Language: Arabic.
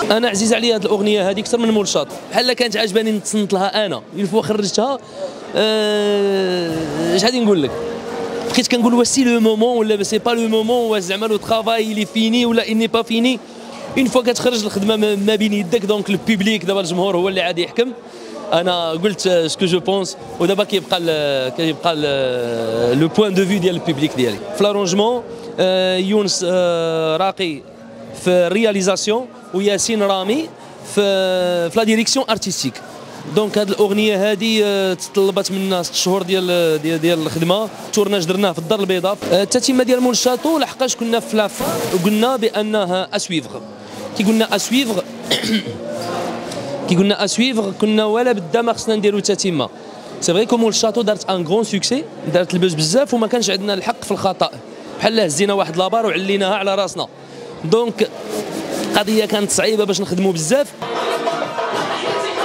انا عزيز عليا هذه الاغنيه هذه اكثر من مول الشاطئ، بحال كانت عجباني نتصنت لها انا اون فوا خرجتها. اش غادي نقول لك، بقيت كنقول واش سي لو مومون ولا سي با لو مومون، واش زعما لو طرافاي لي فيني ولا اني با فيني. اون فوا كتخرج الخدمه ما بين يدك، دونك البوبليك دابا الجمهور هو اللي غادي يحكم. انا قلت سكو جو بونس، ودابا كيبقى لو بوين دو فيو ديال البوبليك ديالي. في لارونجمون يونس راقي في الرياليزاسيون، وياسين رامي في لا ديريكسيون ارتستيك. دونك هذه الاغنيه هذه تطلبت منا 6 شهور ديال الخدمه. التورناج درناه في الدار البيضاء. التتمه ديال مول الشاطو لحقاش كنا في لافا وقلنا بانها اسويفغ. كي قلنا اسويفغ كنا ولا بدا ما خصنا نديرو تتمه. سي فري كو مول الشاطو دارت ان غران سوكسي، دارت البوز بزاف، وما كانش عندنا الحق في الخطا، بحال هزينا واحد لابار وعليناها على راسنا. دونك القضيه كانت صعيبه باش نخدموا بزاف.